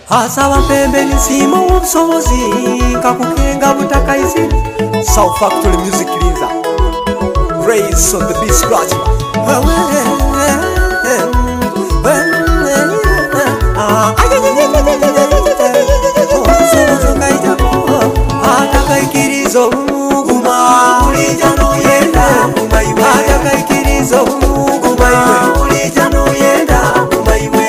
Asaba pembe nisimo ubusobozi kakukenga butakaisi. South Factory Music Linza Race on the beat scratch. Atakaikirizo guma ulijano yenda kumaiwe. Atakaikirizo guma ulijano yenda kumaiwe.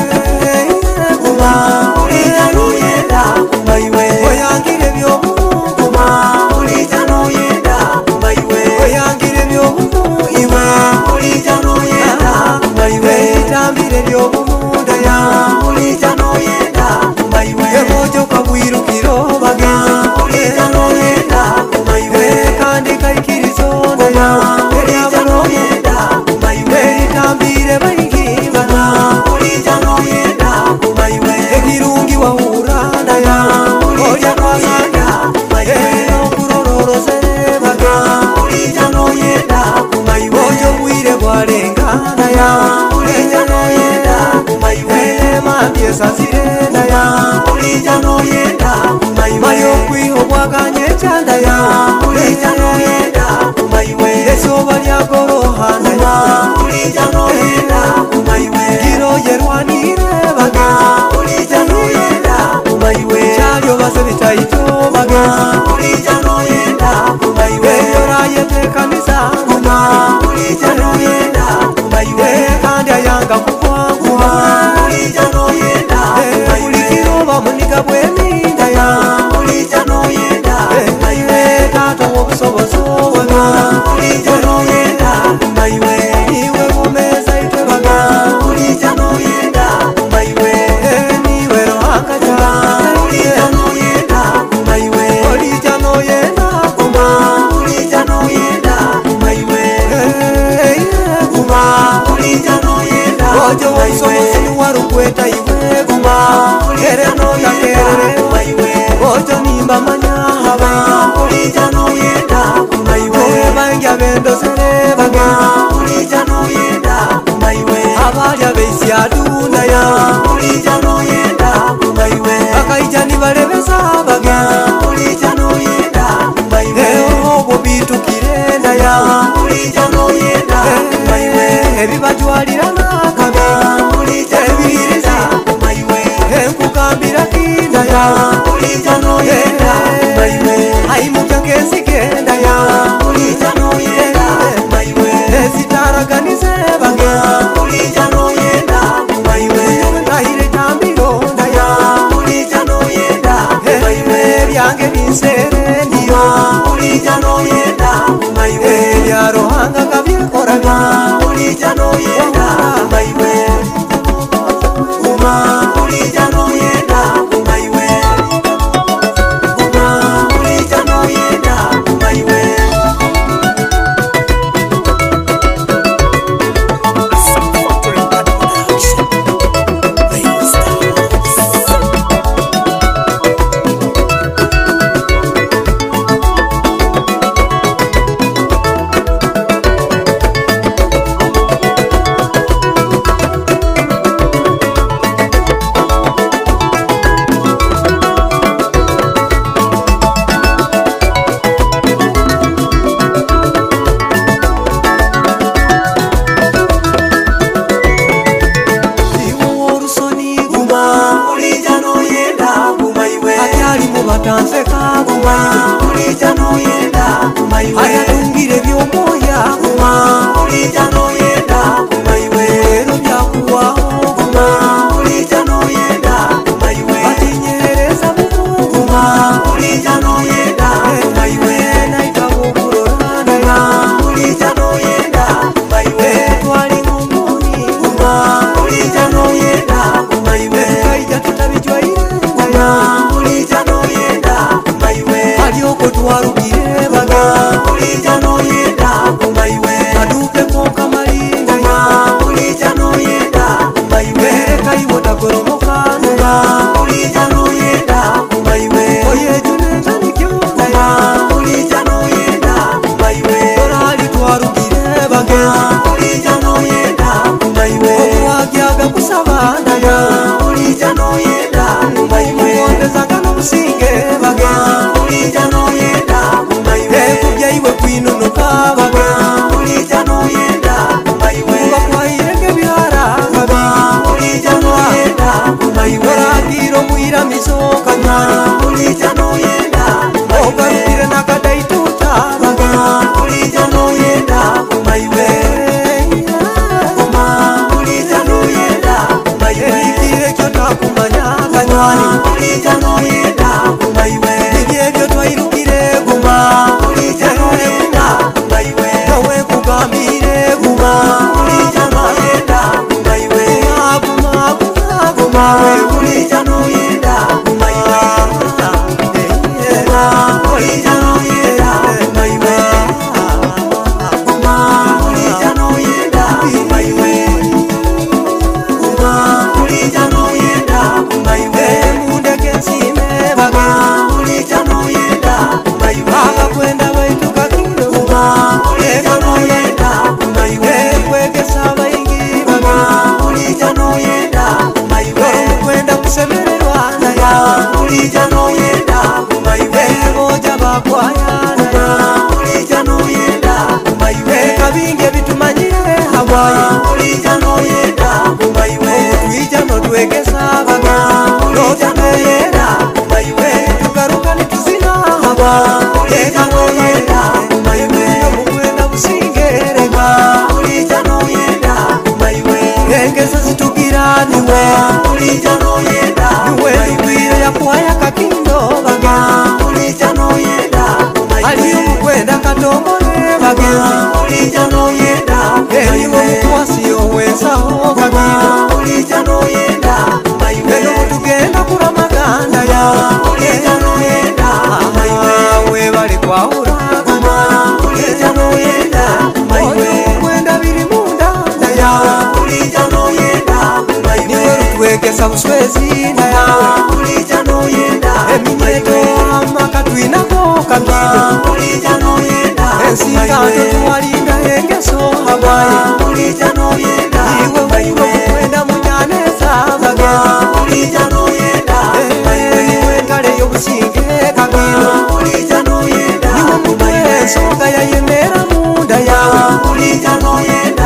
Guma ulijano yenda kumaiwe. Oyangire byo guma ulijano yenda kumaiwe. Oyangire byo iwe ulijano yenda kumaiwe. Tambire byo munda ya ulijano yenda kumaiwe. Emojo kabwirukiro bagenzi ulijano yenda kumaiwe. Kandi kaikirizo ndaya ulijano yenda kumaiwe. Tambire baigi bana ulijano yenda kumaiwe. Ekirungi wahura ndaya oya kwasanga kumaiwe. Okurororoze baga ulijano yenda kumaiwe. Ojo bwire bwarenga ndaya ulijano yenda kumaiwe. Mambye sazire ndaya ulijano yenda kumaiwe. Mayo kwiho bwaganye chandaya ulijano yenda kumaiwe. Esoba lyagoroha ndaya ulijano yenda kumaiwe. Giro yerwanire baga ulijano yenda kumaiwe. Chalyo base bitaito baga ulijano yenda kumaiwe. Yoraye tekanisa guma ulijano yenda kumaiwe. Kandi ayanga kukwanguma ulijano yenda kumaiwe. Ulikiro bamuniga bweni ndaya ulijano yenda kumaiwe. Tato wobusobozo wega ulijano yenda kumaiwe. Iwe bumeza ite baga ulijano yenda kumaiwe. Niwe rohanga jala ulijano yenda kumaiwe. Ulijano yenda kuma ulijano yenda kumaiwe. Kuma ulijano yenda ojo wobusobozi warukweta iwe kuma ulijano yenda kumaiwe. Ojo nimba manya haba ulijano yenda kumaiwe. Bangya bendo sere baga ulijano yenda kumaiwe. Abalya beisi adunda ya ulijano yenda kumaiwe. Akaijani balebesa baga ulijano yenda kumaiwe. Obo bitukire ndaya ulijano yenda kumaiwe. Ebibajwalira nakabe ulijano yenda kumaiwe. Enkugambira kindaya ulijano yenda kumaiwe. Aimukyangezi gendaya ulijano yenda kumaiwe. Ezitaraganize baga ulijano yenda kumaiwe. Ndahire tambiro ndaya ulijano yenda kumaiwe. Byange binsere ndiyo ulijano yenda kumaiwe. Byarohanga kabyekoraga ulijano yenda kumaiwe. Kuma ulijano yenda kumaiwe. Kuma ulijano yenda kumaiwe. Batanseka guma ulijano yenda kumaiwe. Ayatungire byomoya guma ulijano yenda kumaiwe. Ero byakuwaho guma ulijano yenda kumaiwe. Batinyereza buku guma ulijano yenda kumaiwe. Naita bukurora ndaya ulijano yenda kumaiwe. Twali ngumuni guma ulijano yenda kumaiwe. Kaija tutabijwaire ndaya ulijano yenda kumaiwe. Alioko twarugire baga ulijano yenda kumaiwe. Aduke moka malinga ya ulijano yenda kumaiwe. Kaiwo tagoromoka nega ulijano yenda kumaiwe. Oye juneta nikyonga ya ulijano yenda kumaiwe. Orali twarugire baga ulijano yenda kumaiwe. Okwagyaga kusaba ndaya ulijano yenda Guma ulija noyenda kumaiwe Guma ulija noyenda kumaiwe Guma ulija noyenda kumaiwe Guma ulija noyenda kumaiwe Mundeke nsime baga ulija noyenda kumaiwe Akakwenda baituka kilo Guma ulija noyenda kumaiwe Kwegesa baingi baga ulija noyenda kumaiwe Kwenda kusemererwa naya ulija noyenda kumaiwe Boja bakwaya naya ulija noyenda kumaiwe Kabinge bitumanyire hawaye ulija noyenda kumaiwe Twija notwegesa baga ulija noyenda kumaiwe Tukaruka nituzina hawa ulija noyenda kumaiwe Mukwenda busingereba ulija noyenda kumaiwe Engeza zitukira niwe ulija noyenda niwe Nikwire yakwaya kakindo baga ulija noyenda kumaiwe Aliyo mukwenda katongole bagenzi ulija noyenda kumaiwe Mukwasi yowezaho baga ulija noyenda kumaiwe Eno tugenda kuramaganda ya ulija noyenda kumaiwe Webale kwahura guma ulija noyenda kumaiwe Mukwenda biri munda ya ulija noyenda kumaiwe Niwe rutwegesa buswezi ya ulija noyenda Eminyeto amaka twinako kakido ulija noyenda Ensinkanto tuwalinda engeso hawaye ulija noyenda Iwe kwenda munyaneza bagenzi ulija noyenda Niwe ngale yobusinge kakido ulija noyenda Niwe mutwe ensonga yayemera munda ya ulija noyenda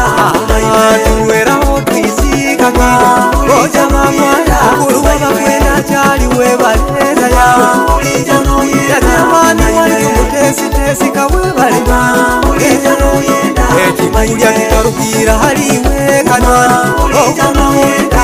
Tuweraho twisi kakido Boja bakwaya Kuruwa bakwenda chali webalenda ya ulija noyenda Yatemani wali umutesi tesi kawebale ulija noyenda Ekikulya kitarukira haliwe kanwani ulija noyenda